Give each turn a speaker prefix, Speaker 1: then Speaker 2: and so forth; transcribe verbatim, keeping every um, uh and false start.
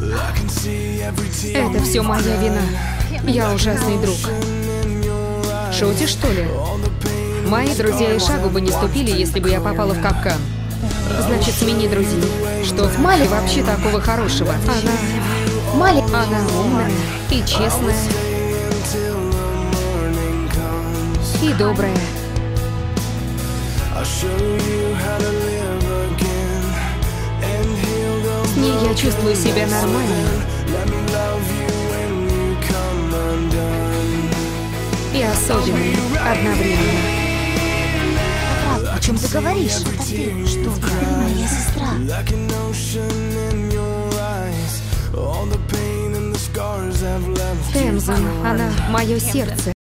Speaker 1: Это все моя вина. Я ужасный друг. Шутишь, что ли? Мои друзья и шагу бы не ступили, если бы я попала в капкан. Значит, смени друзей. Что в Мали вообще такого хорошего? Она...
Speaker 2: Мали...
Speaker 1: Она умная и честная. И добрая. С ней я чувствую себя нормально. И особенной одновременно.
Speaker 2: О чем ты говоришь? Это ты. Что? Ты моя сестра.
Speaker 1: Тензан, она мое сердце.